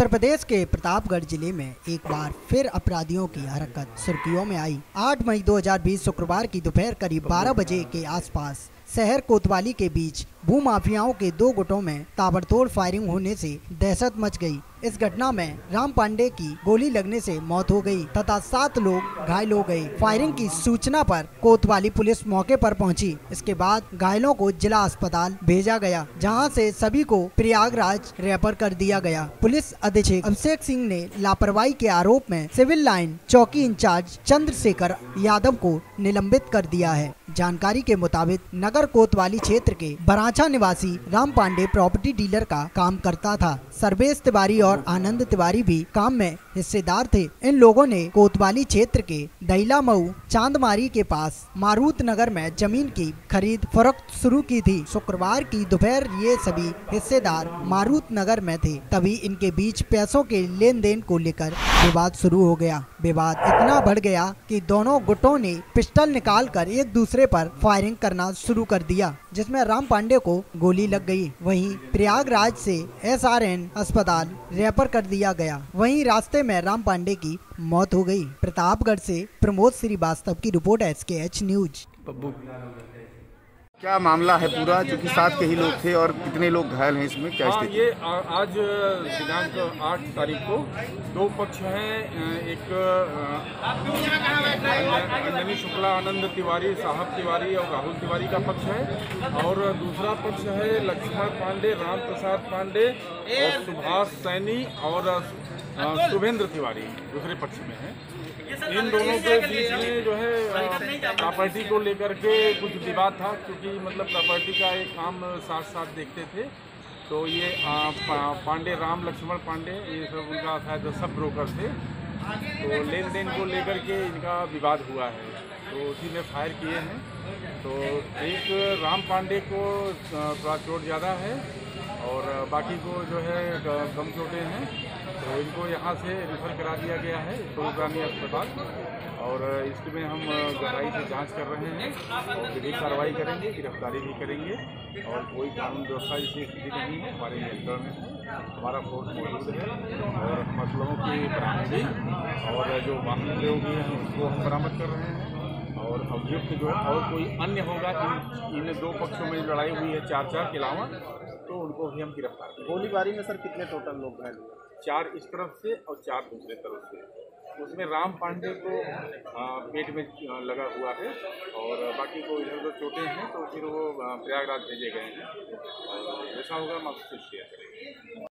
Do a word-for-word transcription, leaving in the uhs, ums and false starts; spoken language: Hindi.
उत्तर प्रदेश के प्रतापगढ़ जिले में एक बार फिर अपराधियों की हरकत सुर्खियों में आई। आठ मई दो हज़ार बीस शुक्रवार की दोपहर करीब बारह बजे के आसपास शहर कोतवाली के बीच भूमाफियाओं के दो गुटों में ताबड़तोड़ फायरिंग होने से दहशत मच गई। इस घटना में राम पांडे की गोली लगने से मौत हो गई तथा सात लोग घायल हो गए। फायरिंग की सूचना पर कोतवाली पुलिस मौके पर पहुंची। इसके बाद घायलों को जिला अस्पताल भेजा गया, जहां से सभी को प्रयागराज रेफर कर दिया गया। पुलिस अधीक्षक अभिषेक सिंह ने लापरवाही के आरोप में सिविल लाइन चौकी इंचार्ज चंद्रशेखर यादव को निलंबित कर दिया है। जानकारी के मुताबिक नगर कोतवाली क्षेत्र के बराछा निवासी राम पांडे प्रॉपर्टी डीलर का काम करता था। सर्वेश तिवारी और आनंद तिवारी भी काम में हिस्सेदार थे। इन लोगों ने कोतवाली क्षेत्र के दहिला मऊ चांदमारी के पास मारुत नगर में जमीन की खरीद फरोख्त शुरू की थी। शुक्रवार की दोपहर ये सभी हिस्सेदार मारुत नगर में थे, तभी इनके बीच पैसों के लेन देन को लेकर विवाद शुरू हो गया। विवाद इतना बढ़ गया कि दोनों गुटों ने पिस्टल निकालकर एक दूसरे पर फायरिंग करना शुरू कर दिया, जिसमें राम पांडे को गोली लग गई। वहीं प्रयागराज से एस आर एन अस्पताल रेफर कर दिया गया। वहीं रास्ते में राम पांडे की मौत हो गई। प्रतापगढ़ से प्रमोद श्रीवास्तव की report S K H news. क्या मामला है पूरा, जो कि सात के ही लोग थे और कितने लोग घायल हैं इसमें, क्या हाँ, स्थिति? ये आज दिनांक आठ तारीख को दो पक्ष हैं। एक अंजनी शुक्ला, आनंद तिवारी, साहब तिवारी और राहुल तिवारी का पक्ष है, और दूसरा पक्ष है लक्ष्मण पांडे, राम प्रसाद पांडे और सुभाष सैनी और शुभेंद्र तिवारी दूसरे पक्ष में है। इन दोनों के बीच में जो है प्रॉपर्टी को लेकर के कुछ विवाद था, क्योंकि मतलब प्रॉपर्टी का एक काम साथ साथ देखते थे। तो ये पांडे, राम लक्ष्मण पांडे, ये सब उनका शायद सब ब्रोकर थे। तो लेन देन को लेकर के इनका विवाद हुआ है, तो उसी में फायर किए हैं। तो एक राम पांडे को थोड़ा चोट ज़्यादा है और बाकी को जो है कम चोटें हैं। तो इनको यहाँ से रेफर करा दिया गया है सोलग्रामी अस्पताल, और इसमें हम गहराई से जांच कर रहे हैं और विधिक कार्रवाई करेंगे, गिरफ्तारी भी करेंगे। और कोई कानून व्यवस्था जैसी स्थिति नहीं है, हमारे नियंत्रण में है, हमारा फोर्स मौजूद है। और हम असलहों की बरामदगी और जो वाहन उपयोगी हैं उसको हम बरामद कर रहे हैं। और अभियुक्त जो है और कोई अन्य होगा, इन इन दो पक्षों में लड़ाई हुई है चार चार के अलावा, तो उनको भी हम गिरफ्तार करेंगे। गोलीबारी में सर कितने टोटल लोग घायल हुए? चार इस तरफ से और चार दूसरे तरफ से। उसमें राम पांडे को पेट में लगा हुआ है और बाकी को इधर उधर चोटें हैं, तो फिर वो प्रयागराज भेजे गए हैं। जैसा होगा हम आपसे शेयर करेंगे।